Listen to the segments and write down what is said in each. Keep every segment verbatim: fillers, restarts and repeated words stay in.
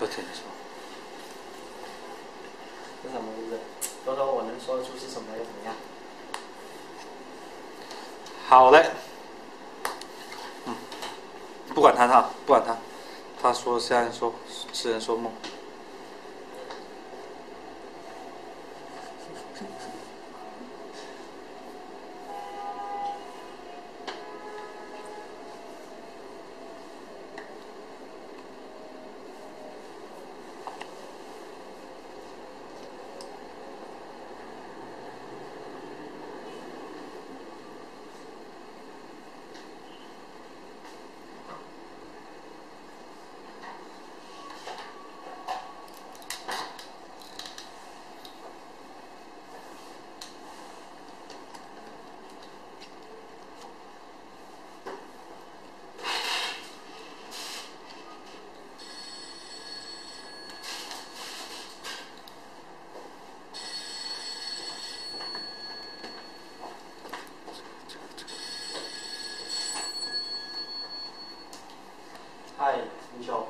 听说。 是什么故事？说说我能说得出是什么又怎么样？ 好嘞，嗯，不管他他，不管他，他说现在说痴人说梦。 嗨，英雄。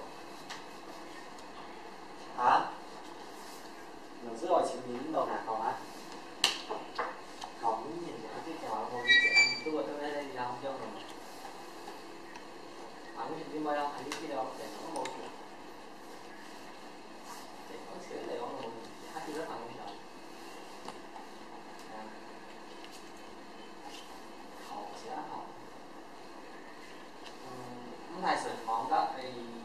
啊？有这个情侣运动还好吗？搞明显的，这电话我理解，如果等下你然后叫什么？啊，我现在没有看你资料，电脑没去。电脑去那个没去，他就在办公室。啊。好家伙。嗯，五台神嘛，我讲诶。